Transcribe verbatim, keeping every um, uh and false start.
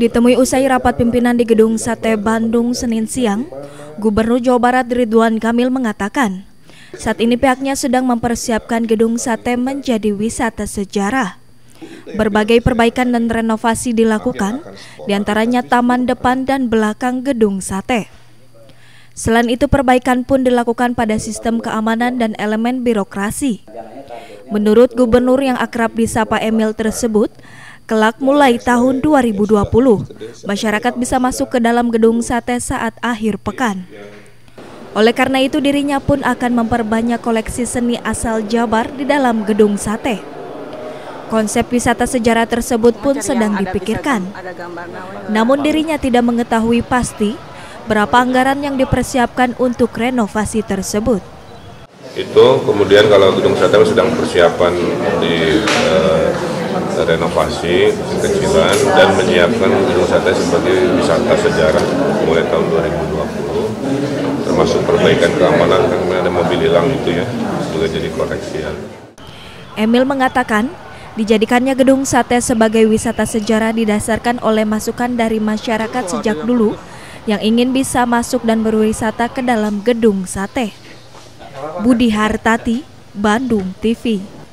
Ditemui usai rapat pimpinan di Gedung Sate Bandung Senin siang, Gubernur Jawa Barat Ridwan Kamil mengatakan, saat ini pihaknya sedang mempersiapkan Gedung Sate menjadi wisata sejarah. Berbagai perbaikan dan renovasi dilakukan, diantaranya taman depan dan belakang Gedung Sate. Selain itu, perbaikan pun dilakukan pada sistem keamanan dan elemen birokrasi. Menurut Gubernur yang akrab disapa Emil tersebut, kelak mulai tahun dua ribu dua puluh, masyarakat bisa masuk ke dalam Gedung Sate saat akhir pekan. Oleh karena itu, dirinya pun akan memperbanyak koleksi seni asal Jabar di dalam Gedung Sate. Konsep wisata sejarah tersebut pun sedang dipikirkan. Namun dirinya tidak mengetahui pasti berapa anggaran yang dipersiapkan untuk renovasi tersebut. Itu kemudian kalau Gedung Sate sedang persiapan di uh, renovasi kecilan dan menyiapkan Gedung Sate sebagai wisata sejarah mulai tahun dua ribu dua puluh, termasuk perbaikan keamanan, kan ada mobil hilang itu ya, juga jadi koreksian. Emil mengatakan, dijadikannya Gedung Sate sebagai wisata sejarah didasarkan oleh masukan dari masyarakat sejak dulu yang ingin bisa masuk dan berwisata ke dalam Gedung Sate. Budi Hartati, Bandung T V.